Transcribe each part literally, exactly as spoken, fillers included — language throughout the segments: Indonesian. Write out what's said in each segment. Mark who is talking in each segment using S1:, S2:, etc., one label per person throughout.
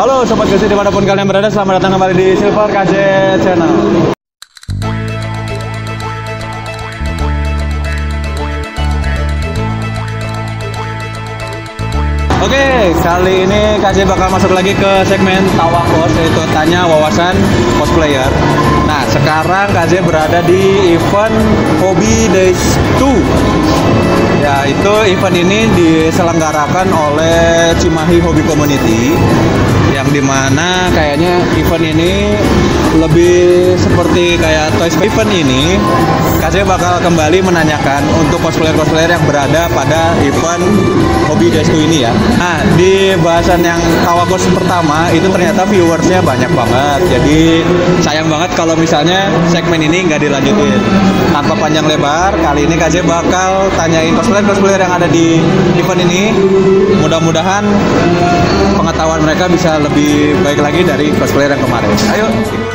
S1: Halo Sobat K J dimanapun kalian berada, selamat datang kembali di Silver K J Channel. Oke, kali ini K J bakal masuk lagi ke segmen Tawakos, yaitu tanya wawasan cosplayer. Nah, sekarang K J berada di event Hobby Days dua. Ya, itu event ini diselenggarakan oleh Cimahi Hobby Community, yang dimana kayaknya event ini lebih seperti kayak Toys Event ini. K J bakal kembali menanyakan untuk cosplayer-cosplayer yang berada pada event Hobby Days dua ini ya. Nah, di bahasan yang Tawakos pertama itu ternyata viewersnya banyak banget. Jadi sayang banget kalau misalnya segmen ini nggak dilanjutin. Tanpa panjang lebar, kali ini K J bakal tanyain cosplayer-cosplayer yang ada di event ini. Mudah-mudahan pengetahuan mereka bisa lebih baik lagi dari cosplayer yang kemarin. Ayo.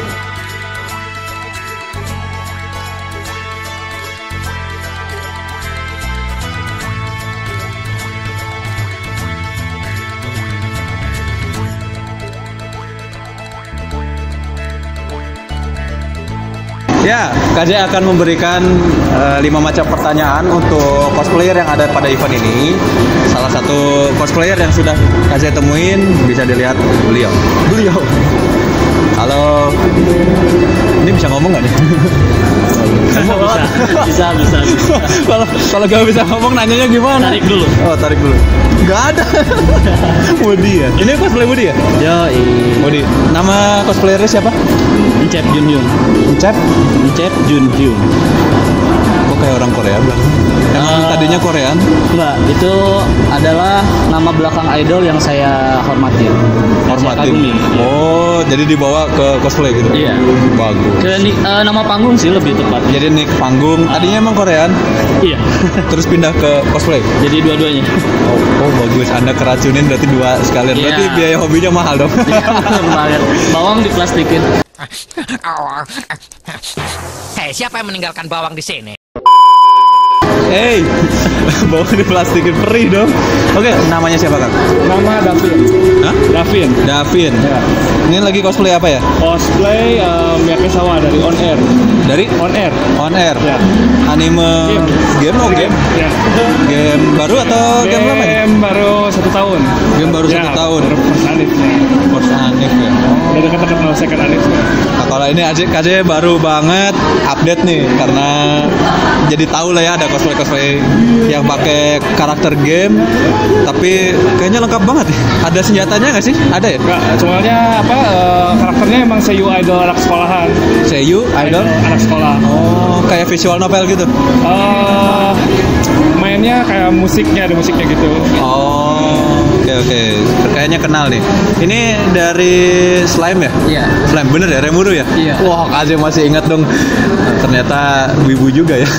S1: Ya, K J akan memberikan uh, lima macam pertanyaan untuk cosplayer yang ada pada event ini. Salah satu cosplayer yang sudah K J temuin bisa dilihat beliau. Beliau. Halo. Ini bisa ngomong nggak nih?
S2: bisa, bisa, bisa, bisa.
S1: Kalau kalau gak bisa ngomong, nanyanya gimana?
S2: Tarik dulu.
S1: Oh, tarik dulu. Gak ada. Woody ya. Ini cosplay Woody ya?
S2: Yo,
S1: Woody. Nama cosplayernya siapa?
S2: Incep Jun Jun.
S1: Incep?
S2: Incep Jun Jun.
S1: Kok kayak orang Korea bilang? Emang uh, tadinya Korean?
S2: Enggak, itu adalah nama belakang idol yang saya hormatin.
S1: Hormatin. Oh, jadi dibawa ke cosplay gitu?
S2: Iya.
S1: Bagus.
S2: Ke uh, nama panggung sih lebih tepat.
S1: Jadi nick panggung. Tadinya emang Korean?
S2: Iya.
S1: Terus pindah ke cosplay?
S2: Jadi dua-duanya.
S1: Oh, oh bagus. Anda keracunin berarti dua sekalian. Berarti yeah. Biaya hobinya mahal dong.
S2: Iya, bawang diplastikin.
S3: Hei, siapa yang meninggalkan bawang di sini?
S1: Hey, bawang diplastikin, perih dong. Oke, namanya siapa Kang?
S4: Nama Davin.
S1: Hah?
S4: Davin.
S1: Davin.
S4: Ya.
S1: Ini lagi cosplay apa ya?
S4: Cosplay um, Yakizawa dari On Air.
S1: Dari?
S4: On Air.
S1: On Air.
S4: Ya.
S1: Anime.
S4: Game.
S1: Game oh game.
S4: Ya.
S1: Game baru atau game, game lama?
S4: Game baru satu tahun.
S1: Game baru
S4: ya,
S1: satu tahun.
S4: First anime.
S1: First anime ya.
S4: Udah dekat-dekat mau second anime.
S1: Nah, kalau ini K J baru banget update nih, karena jadi tahu lah ya ada cosplay-cosplay yang pakai karakter game, tapi kayaknya lengkap banget ya. Ada senjatanya nggak sih? Ada ya?
S4: Enggak, cumannya apa uh, karakternya emang seiyu idol anak sekolahan.
S1: Seiyu idol
S4: anak sekolah.
S1: Oh, kayak visual novel gitu.
S4: Uh, mainnya kayak musiknya, ada musiknya gitu.
S1: Oh, oke okay, oke. Okay. Kayaknya kenal nih. Ini dari Slime ya?
S2: Iya.
S1: Slime bener ya? Remuru ya?
S2: Iya.
S1: Wah, K J masih ingat dong. Ternyata wibu juga ya.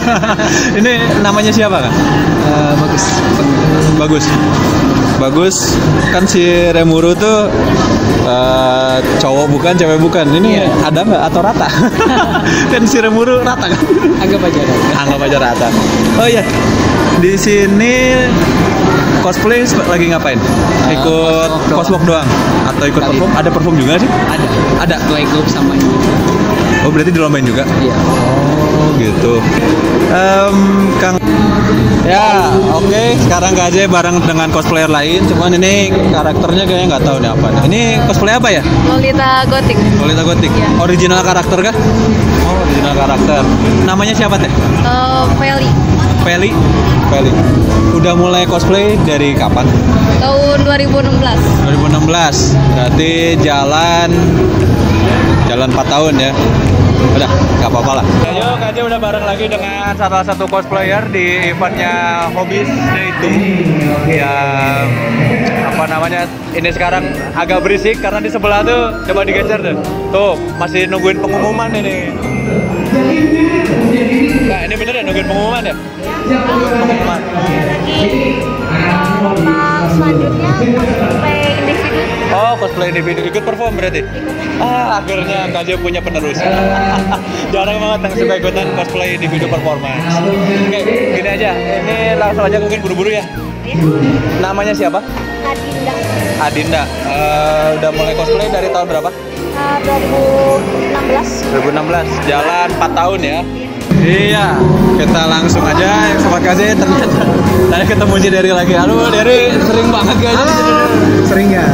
S1: Ini namanya siapa Kak?
S2: Uh, bagus.
S1: Bagus. Bagus. Kan si Remuru tuh uh, cowok bukan, cewek bukan. Ini
S2: iya.
S1: Ada nggak atau rata? Kan si Remuru rata kan?
S2: Anggap aja rata.
S1: Anggap aja rata. Oh iya. Di sini cosplay lagi ngapain? Ikut uh, cosplay doang atau ikut
S2: Kali.
S1: perform? Ada perform juga sih?
S2: Ada.
S1: Ada.
S2: Playgroup sama ini.
S1: Oh, berarti dilombain juga?
S2: Iya.
S1: Oh, gitu. Um, Kang. Ya, oke. Okay. Sekarang K J bareng dengan cosplayer lain. Cuman ini karakternya kayaknya nggak tahu nih apa. Ini cosplay apa ya?
S5: Lolita Gothic.
S1: Lolita Gothic.
S5: Iya.
S1: Original karakter kah? Oh, original karakter. Namanya siapa teh?
S5: Uh, Feli.
S1: Feli. Feli. Udah mulai cosplay dari kapan?
S5: Tahun dua ribu enam belas.
S1: dua ribu enam belas. Berarti jalan jalan empat tahun ya. Udah, nggak apa-apa lah. Ayo, K J udah bareng lagi dengan salah satu cosplayer di eventnya Hobbies Day dua. Yang apa namanya? Ini sekarang agak berisik karena di sebelah tuh coba digeser tuh. Tuh, masih nungguin pengumuman ini. Nah, ini bener ya nungguin pengumuman ya? Pengumuman.
S5: Selanjutnya cosplay individu.
S1: Oh, cosplay individu ikut perform berarti? Ah, akhirnya K J punya penerus. Jarang banget yang suka ikutan cosplay individu performance. Oke, gini aja. Ini langsung aja mungkin buru-buru ya.
S5: Ya.
S1: Namanya siapa?
S5: Adinda.
S1: Adinda. Eh, udah mulai cosplay dari tahun berapa?
S5: Uh, dua ribu enam belas.
S1: dua ribu enam belas. Jalan empat tahun ya. Iya, kita langsung aja Sobat K Z. Ternyata tadi ketemu si Derry lagi. Halo Derry, sering banget kayaknya.
S6: Sering ya?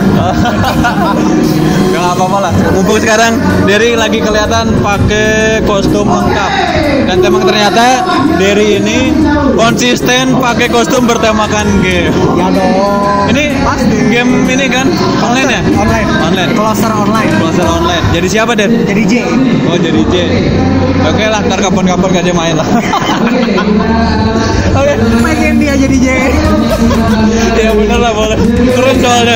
S1: Gak apa-apa lah. Mumpung sekarang Derry lagi kelihatan pakai kostum lengkap. Dan emang ternyata Derry ini konsisten pakai kostum bertemakan game.
S6: Ya dong.
S1: Ini
S6: Pasti.
S1: game ini kan online ya?
S6: Online.
S1: Online.
S6: Closer online.
S1: Closer online. Jadi siapa Den?
S6: Jadi J.
S1: Oh jadi J. Oke lah, ntar kapan-kapan aja main lah. Oke.
S6: Pengen dia jadi J.
S1: Ya bener lah boleh. Keren soalnya.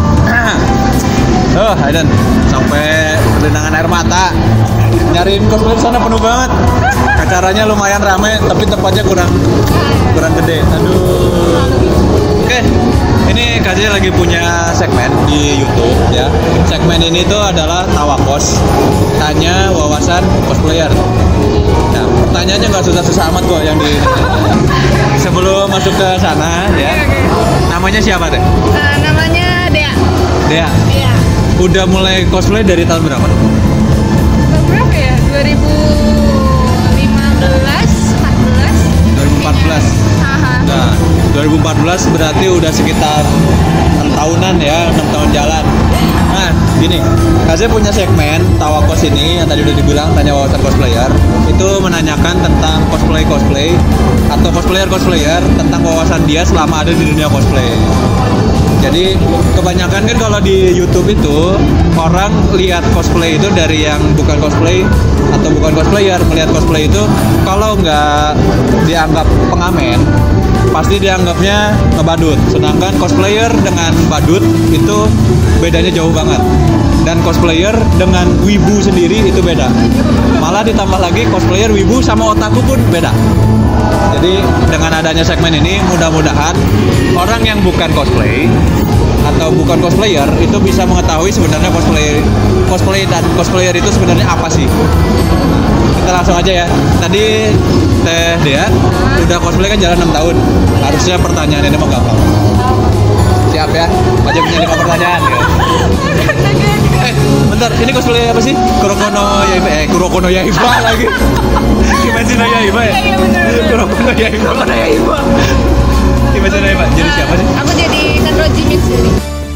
S1: Oh, Aiden sampai berlinangan air mata. Nyariin cosplay sana penuh banget. Acaranya lumayan rame, tapi tempatnya kurang kurang gede. Aduh. Oke. Ini K Z lagi punya segmen di YouTube ya. Segmen ini tuh adalah Tawakos, tanya wawasan cosplayer. Nah, pertanyaannya nggak susah-susah amat kok yang di. Sebelum masuk ke sana ya. Namanya siapa deh?
S5: Uh, namanya Dea.
S1: Dea.
S5: Iya.
S1: Udah mulai cosplay dari tahun berapa?
S5: Berapa ya? dua ribu lima belas, empat belas.
S1: dua ribu empat belas.
S5: Haha.
S1: Nah, dua ribu empat belas berarti udah sekitar enam tahunan ya, enam tahun jalan. Nah, gini, K Z punya segmen Tawakos ini yang tadi udah dibilang tanya wawasan cosplayer. Itu menanyakan tentang cosplay-cosplay atau cosplayer-cosplayer tentang wawasan dia selama ada di dunia cosplay. Jadi kebanyakan kan kalau di YouTube itu orang lihat cosplay itu dari yang bukan cosplay atau bukan cosplayer, melihat cosplay itu kalau nggak dianggap pengamen pasti dianggapnya ngebadut. Sedangkan cosplayer dengan badut itu bedanya jauh banget. Dan cosplayer dengan wibu sendiri itu beda. Malah ditambah lagi cosplayer, wibu sama otaku pun beda. Jadi dengan adanya segmen ini mudah-mudahan orang yang bukan cosplay atau bukan cosplayer itu bisa mengetahui sebenarnya cosplay cosplay dan cosplayer itu sebenarnya apa sih. Kita langsung aja ya. Tadi Teh Dea udah cosplay kan jalan enam tahun. Harusnya pertanyaan ini mau gampang. Siap ya? Aja punya lima pertanyaan ya. Eh, bentar, ini cosplay apa sih? Kurokono Yaiba, eh Kurokono Yaiba lagi. Kimetsu no Yaiba ya?
S5: Iya, iya bener.
S1: Kurokono Yaiba. Kurokono Yaiba. Kimetsu no Yaiba. Jadi siapa sih?
S5: Aku jadi Kanroji Mitsuri.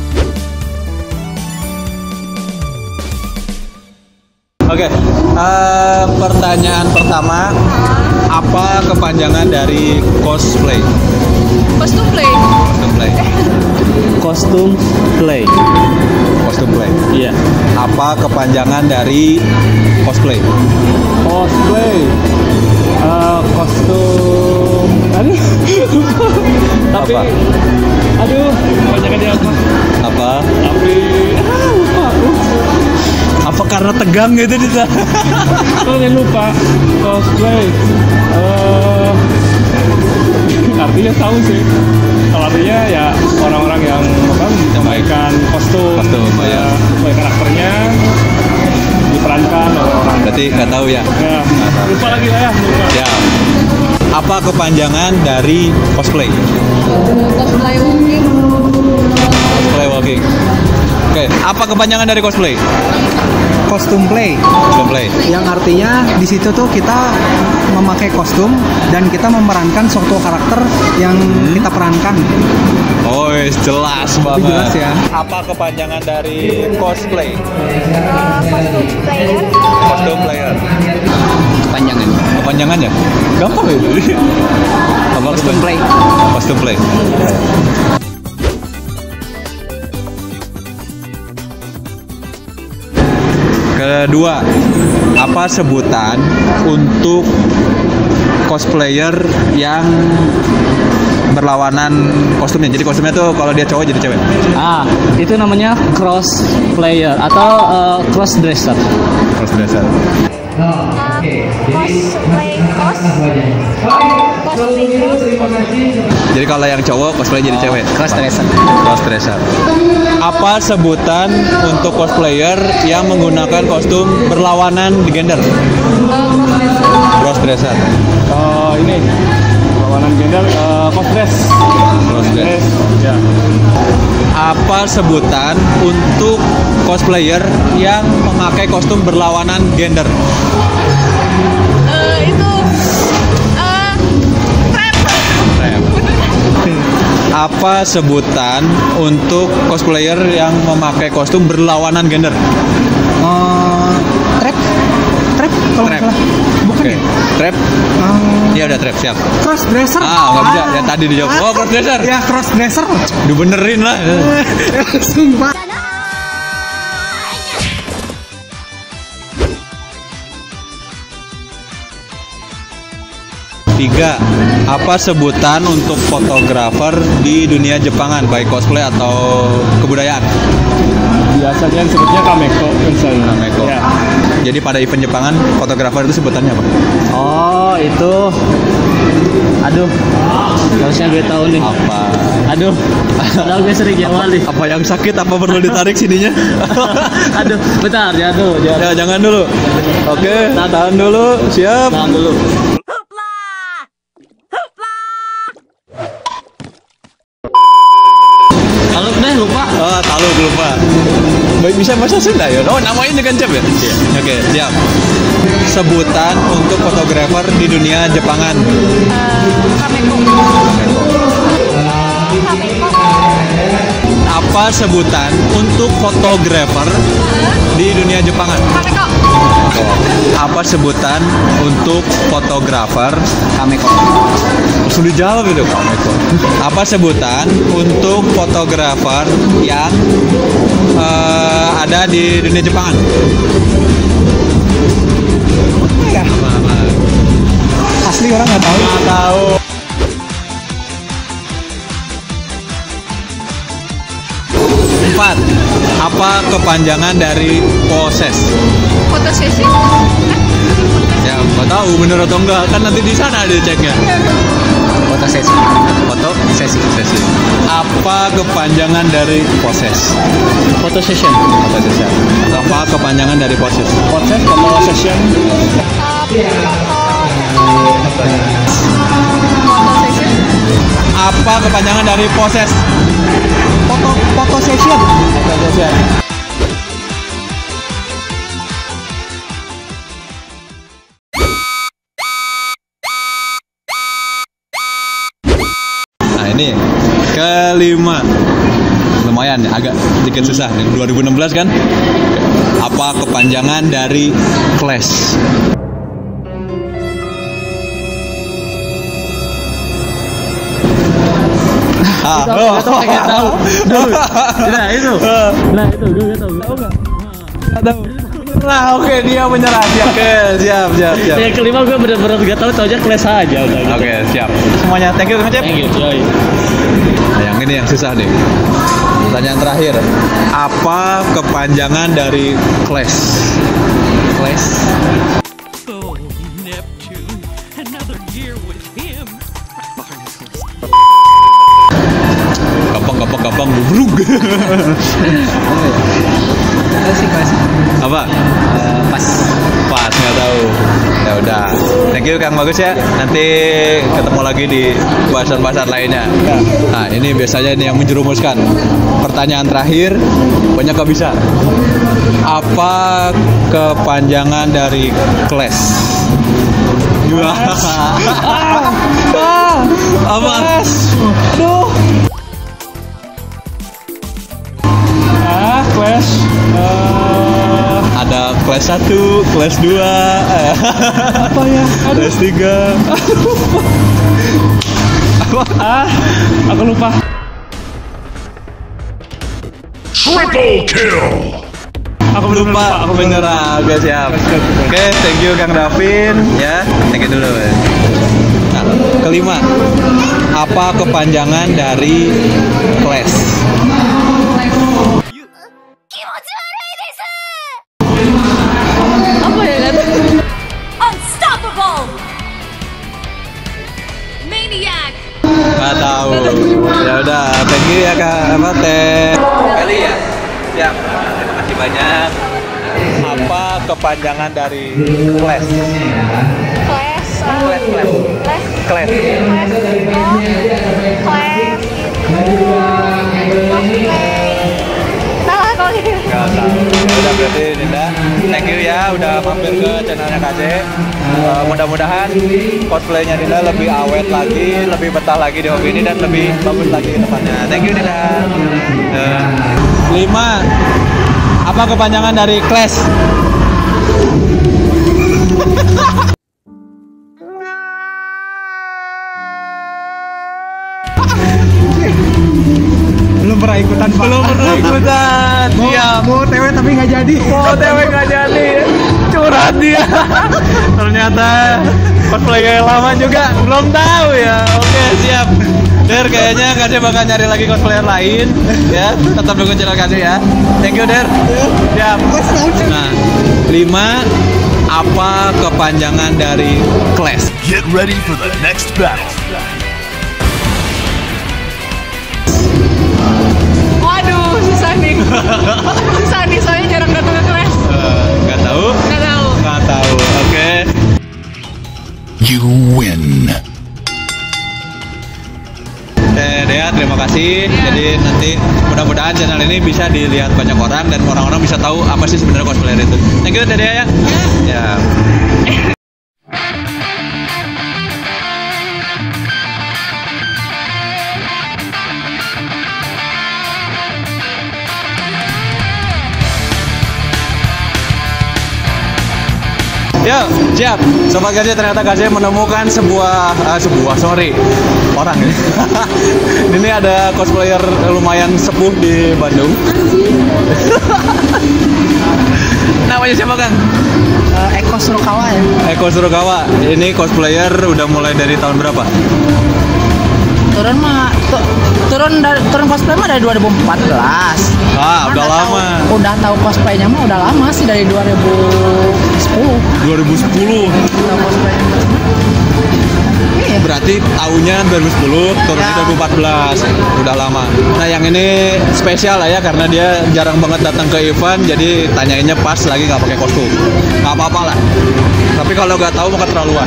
S1: Oke, eh, pertanyaan pertama, apa kepanjangan dari cosplay?
S5: Kostum play.
S1: Cosplay.
S2: Kostum play.
S1: Kostum play.
S2: Iya.
S1: Apa kepanjangan dari cosplay?
S4: Cosplay. Eh, kostum. Aduh. Tapi.
S1: Apa?
S4: Aduh. Banyak aja apa?
S1: Apa?
S4: Tapi. Ah, lupa aku.
S1: Apa karena tegang gitu di sana?
S4: Kalian lupa. Cosplay. Eh. Artinya tahu sih. Kalau artinya ya orang-orang yang apa memainkan kostum,
S1: Kostum, ya.
S4: sesuai karakternya diperankan oleh orang.
S1: Berarti nggak tahu ya?
S4: Ya, lupa lagi lah ya, lupa.
S1: Ya. Apa kepanjangan dari cosplay?
S5: Cosplay walking.
S1: Cosplay walking. Oke, apa kepanjangan dari cosplay?
S6: Kostum play.
S1: Cosplay.
S6: Yang artinya di situ tuh kita memakai kostum dan kita memerankan suatu karakter yang kita perankan.
S1: Oh, jelas
S6: Itu
S1: banget.
S6: jelas ya.
S1: Apa kepanjangan dari cosplay?
S5: Uh, kostum player.
S1: Kostum player.
S2: Kepanjangannya.
S1: Kepanjangannya? Gampang ya itu. Apa
S2: Kostum play.
S1: Kostum play. Kedua, apa sebutan untuk cosplayer yang berlawanan kostumnya? Jadi kostumnya tuh kalau dia cowok jadi cewek.
S2: Ah, itu namanya cross player atau uh, cross dresser.
S1: Crossdresser.
S5: Uh, cosplay cos. Cosplay cross.
S1: Jadi kalau yang cowok cosplay jadi cewek.
S2: Cross dresser.
S1: Crossdresser. Apa sebutan untuk cosplayer yang menggunakan kostum berlawanan di gender?
S5: Uh, crossdresser.
S1: Crossdresser.
S4: Oh ini Berlawanan gender, uh, cross dress.
S1: Cross dress.
S4: Ya.
S1: Apa sebutan untuk cosplayer yang memakai kostum berlawanan gender?
S5: Eh, itu eh trap.
S1: Apa sebutan untuk cosplayer yang memakai kostum berlawanan gender?
S6: Eh, trap, trap kalau nggak
S1: Trap.
S6: salah. Bukan
S1: Oke.
S6: ya?
S1: Trap?
S6: Eh,
S1: Iya udah trap, siap.
S6: cross dresser.
S1: Ah, nggak bisa. Ya tadi dijawab. Oh, cross dresser.
S6: Ya cross dresser.
S1: Dibenerin lah.
S6: Sumpah.
S1: Tiga, apa sebutan untuk fotografer di dunia Jepangan, baik cosplay atau kebudayaan?
S4: Biasanya disebutnya kameko misalnya.
S1: Kameko.
S4: Ya.
S1: Jadi pada event Jepangan, fotografer itu sebutannya apa?
S2: Oh, itu. Aduh. Harusnya gue tahu nih.
S1: Apa?
S2: Aduh. Padahal gue sering jawab nih.
S1: Apa yang sakit? Apa perlu ditarik sininya?
S2: Aduh, bentar, ya aduh, jangan.
S1: Ya, jangan dulu. Oke, tahan dulu. Siap.
S2: Tahan dulu. Kalau deh lupa.
S1: Oh, tahu lupa. Baik, bisa bahasa Sunda ya? Oh, namanya dengan Cep ya? Iya. Oke, siap. Sebutan untuk fotografer di dunia Jepangan.
S5: Kameko. Kameko.
S1: Apa sebutan untuk fotografer di dunia Jepangan?
S5: Kameko.
S1: Apa sebutan untuk fotografer?
S2: Kameko.
S1: Sudah dijawab itu Kameko. Apa sebutan untuk fotografer yang eh, ada di dunia Jepangan?
S6: Ya. Asli orang nggak tahu.
S1: Nggak tahu. Empat. Apa kepanjangan dari poses?
S5: Foto sesi.
S1: Ya nggak tahu bener atau enggak, kan nanti di sana ada ceknya.
S2: Foto sesi.
S1: Foto sesi sesi. Apa kepanjangan dari poses?
S2: Foto session.
S1: Foto sesi. Apa kepanjangan dari poses?
S4: Proses foto session.
S5: Foto sesi.
S1: Apa kepanjangan dari poses?
S6: Foto foto session.
S1: Foto sesi. Nah ini kelima, lumayan agak sedikit susah nih, dua ribu enam belas kan. Apa kepanjangan dari Clash? Ah,
S2: Tahu, tahu, pengen tahu. Nah itu. Nah itu, gue gak tahu. Tahu nggak?
S1: Nah, oke dia menyerah. Siap, oke, siap, siap, siap.
S2: Yang kelima gue bener-bener gak tahu, tau aja kelas aja udah. Gitu.
S1: Oke, siap. Semuanya thank you, Kang Cep.
S2: Thank you, coy.
S1: Nah, yang ini yang susah nih. Pertanyaan terakhir. Apa kepanjangan dari Clash? Clash.
S3: Oh, Neptune. Another year with him.
S1: Gampang, gampang, gampang. Bubrug.
S6: Klasik klasik.
S1: Apa?
S2: Pas.
S1: Pas, nggak tahu. Ya udah. Thank you Kang Bagus ya. Nanti ketemu lagi di bahasan-bahasan lainnya. Nah, ini biasanya ini yang menjerumuskan. Pertanyaan terakhir, banyak gak bisa. Apa kepanjangan dari Clash? Apa?
S6: Aduh.
S4: Ah, Clash. Uh,
S1: Ada kelas satu, kelas dua,
S4: apa ya?
S1: kelas tiga.
S4: Ah, aku lupa.
S7: Triple kill!
S4: Aku belum
S1: Lupa, aku menyerah. Oke, siap. Oke, thank you Kang Davin ya. Thank you dulu. Nah, kelima. Apa kepanjangan dari Clash?
S5: Apa ya kata?
S8: Unstoppable! Maniac!
S1: Nggak tahu. Ya udah, thank you ya Kak. Apa teh? Kali ya. Siap. Terima kasih banyak. Apa kepanjangan dari Clash?
S5: Class.
S1: Clash, Clash.
S5: Class.
S1: Clash?
S5: Class. Salah kalau gitu.
S1: Gak tahu. Ya udah berarti Dinda, thank you ya udah mampir ke channelnya K J. Uh, mudah-mudahan cosplaynya Dinda lebih awet lagi, lebih betah lagi di hobi ini dan lebih bagus lagi ke depannya. Thank you Dinda. Uh, lima. Apa kepanjangan dari Clash?
S6: Belum pernah ikutan, Pak.
S1: Belum pernah ikutan.
S6: Mau,
S1: Siap.
S6: mau T W tapi nggak jadi.
S1: Oh, T W nggak jadi. Curhat dia. Ternyata cosplayer lama juga belum tahu ya. Oke, siap. Der, kayaknya K J bakal nyari lagi cosplayer lain ya. Tetap dukung channel K J ya. Thank you, Der. Siap. Nah, lima apa kepanjangan dari Clash?
S7: Get ready for the next battle.
S5: Waduh, susah nih. Susah nih, soalnya jarang datang ke kelas.
S1: Eh, Nggak tahu?
S5: Nggak tahu.
S1: Nggak tahu. Oke.
S7: You win.
S1: Oke, Dea, terima kasih. Jadi nanti mudah-mudahan channel ini bisa dilihat banyak orang dan orang-orang bisa tahu apa sih sebenarnya cosplayer itu. Thank you, Dea ya. Ya. Ya, siap. Sobat K J, ternyata K J menemukan sebuah uh, sebuah sorry orang ini. Ini ada cosplayer lumayan sepuh di Bandung. Namanya siapa, Kang?
S6: Uh, Eko Surukawa ya.
S1: Eko Surukawa. Ini cosplayer udah mulai dari tahun berapa?
S9: Turun mah tu- turun dari turun cosplay mah dari dua ribu empat belas.
S1: Ah, udah lama.
S9: Tahu, udah tahu cosplaynya mah udah lama sih dari dua ribu sepuluh.
S1: dua ribu sepuluh.
S9: Tahu cosplaynya. Iya.
S1: Berarti tahunnya dua ribu sepuluh, turunnya
S9: Ya.
S1: dua ribu empat belas. Udah lama. Nah, yang ini spesial lah ya karena dia jarang banget datang ke event, jadi tanyainnya pas lagi nggak pakai kostum. Nggak apa-apa lah. Tapi kalau nggak tahu maka terlaluan.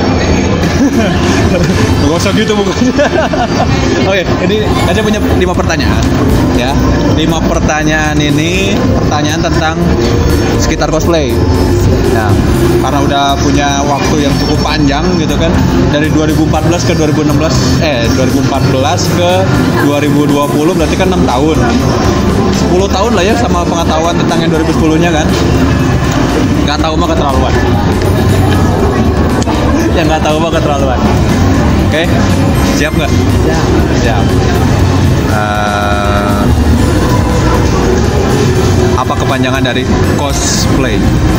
S1: Gak usah gitu bukannya. Oke, ini aja punya lima pertanyaan ya. Lima pertanyaan ini pertanyaan tentang sekitar cosplay. Nah, karena udah punya waktu yang cukup panjang gitu kan, dari dua ribu empat belas ke dua ribu enam belas eh dua ribu empat belas ke dua ribu dua puluh berarti kan enam tahun. sepuluh tahun lah ya sama pengetahuan tentang yang dua ribu sepuluh-nya kan. Nggak tahu mah keterlaluan. Yang nggak tahu mah keterlaluan. Oke, siap nggak?
S9: Ya.
S1: Siap. Eh, apa kepanjangan dari cosplay?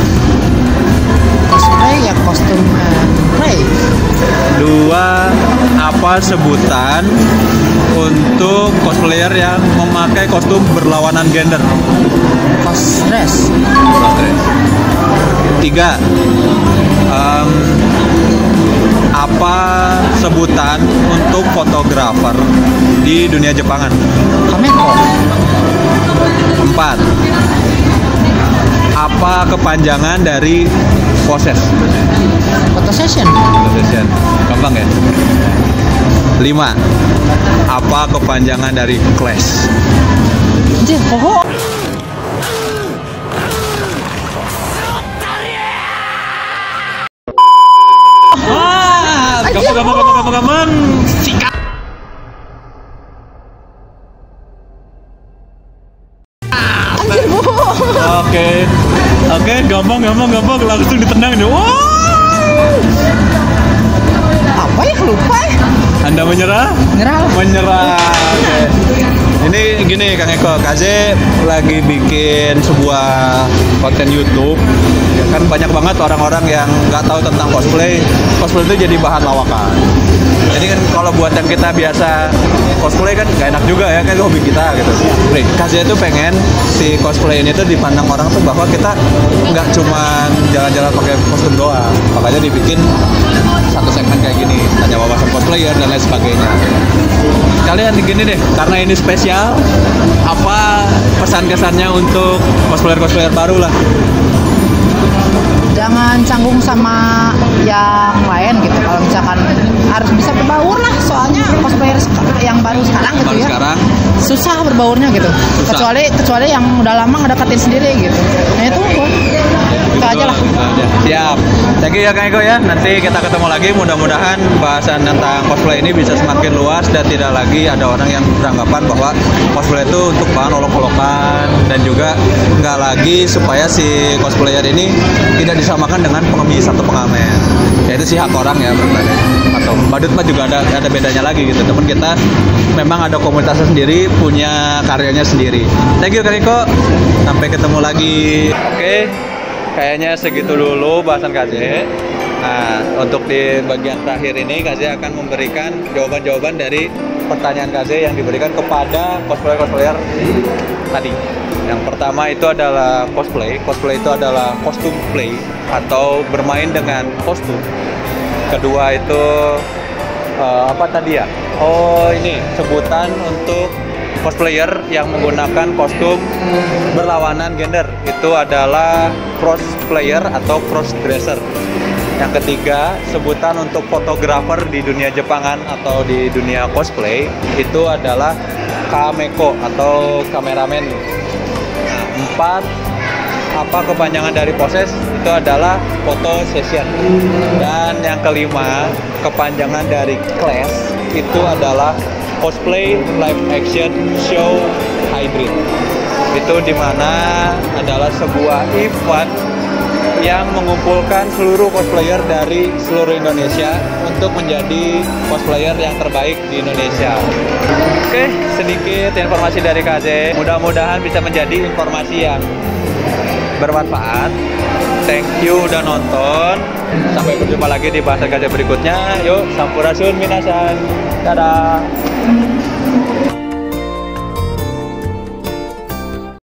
S9: Cosplay ya kostum uh, play.
S1: Dua, apa sebutan untuk cosplayer yang memakai kostum berlawanan gender?
S9: Cos dress.
S1: Tiga, em, apa sebutan untuk fotografer di dunia Jepangan?
S9: Kameko.
S1: Empat, apa kepanjangan dari poses?
S9: Photo session.
S1: Poses, gampang ya. Lima, apa kepanjangan dari clash?
S9: Anjir, poho.
S1: Ah, gampang, gampang, gampang, gampang, gampang. Sikat.
S9: Anjir, bu.
S1: Oke, oke, gampang, gampang, gampang, langsung ditendang nih. Wow.
S9: Apa ya lupa ya?
S1: Anda menyerah?
S9: Nyerah.
S1: Menyerah. Oke. Ini gini Kang Eko, K J lagi bikin sebuah konten YouTube. Ya kan banyak banget orang-orang yang nggak tahu tentang cosplay. Cosplay itu jadi bahan lawakan. Jadi kan kalau buat yang kita biasa cosplay kan nggak enak juga ya, kan hobi kita gitu. Nih, K J itu pengen si cosplay ini tuh dipandang orang tuh bahwa kita nggak cuma jalan-jalan pakai kostum doang. Makanya dibikin satu segmen kayak gini, tanya wawasan cosplayer dan lain sebagainya. Kalian gini deh, karena ini spesial, apa pesan kesannya untuk cosplayer-cosplayer baru lah?
S9: Ya jangan canggung sama yang lain gitu. Kalau misalkan harus bisa berbaur lah, soalnya cosplayer sek- yang baru sekarang gitu
S1: Baru
S9: ya
S1: sekarang
S9: susah berbaurnya gitu.
S1: Susah.
S9: Kecuali kecuali yang udah lama ngedeketin sendiri gitu. Nah itu gua. Itu aja lah.
S1: Itu aja. Siap. Thank you ya Kang Eko ya. Nanti kita ketemu lagi. Mudah-mudahan bahasan tentang cosplay ini bisa semakin luas dan tidak lagi ada orang yang beranggapan bahwa cosplay itu untuk bahan olok-olokan, dan juga nggak lagi supaya si cosplayer ini tidak disamakan dengan pengemis atau pengamen. Ya itu sih hak orang ya berarti. Atau badut mah juga ada ada bedanya lagi gitu. Teman kita memang ada komunitasnya sendiri, punya karyanya sendiri. Thank you Kang Eko. Sampai ketemu lagi. Oke. Kayaknya segitu dulu bahasan K Z. Nah, untuk di bagian terakhir ini K Z akan memberikan jawaban-jawaban dari pertanyaan K Z yang diberikan kepada cosplayer-cosplayer tadi. Yang pertama itu adalah cosplay. Cosplay itu adalah kostum play atau bermain dengan kostum. Kedua itu uh, apa tadi ya? Oh, ini sebutan untuk cosplayer yang menggunakan kostum berlawanan gender. Itu adalah crossplayer atau crossdresser. Yang ketiga, sebutan untuk fotografer di dunia Jepangan atau di dunia cosplay itu adalah kameko atau kameramen. Nah, empat, apa kepanjangan dari poses? Itu adalah photo session. Dan yang kelima, kepanjangan dari class itu adalah cosplay live action show hybrid. Itu dimana adalah sebuah event yang mengumpulkan seluruh cosplayer dari seluruh Indonesia untuk menjadi cosplayer yang terbaik di Indonesia. Oke, sedikit informasi dari K Z. Mudah-mudahan bisa menjadi informasi yang bermanfaat. Thank you udah nonton. Sampai berjumpa lagi di bahasan K Z berikutnya. Yuk, sampurasun minasan. Dadah.